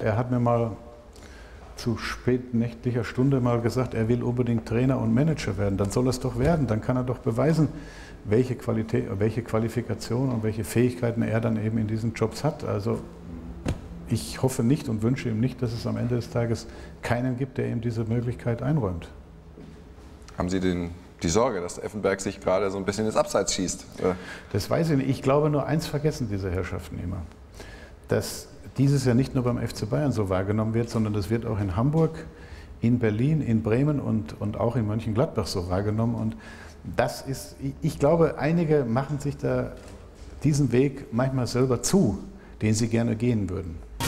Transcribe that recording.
er hat mir mal zu spätnächtlicher Stunde mal gesagt, er will unbedingt Trainer und Manager werden. Dann soll er es doch werden. Dann kann er doch beweisen, welche Qualität, welche Qualifikation und welche Fähigkeiten er dann eben in diesen Jobs hat. Also ich hoffe nicht und wünsche ihm nicht, dass es am Ende des Tages keinen gibt, der ihm diese Möglichkeit einräumt. Haben Sie die Sorge, dass der Effenberg sich gerade so ein bisschen ins Abseits schießt? Das weiß ich nicht. Ich glaube, nur eins vergessen diese Herrschaften immer. Dass dieses Jahr nicht nur beim FC Bayern so wahrgenommen wird, sondern das wird auch in Hamburg, in Berlin, in Bremen und auch in Mönchengladbach so wahrgenommen. Und das ist, ich glaube, einige machen sich da diesen Weg manchmal selber zu, den sie gerne gehen würden.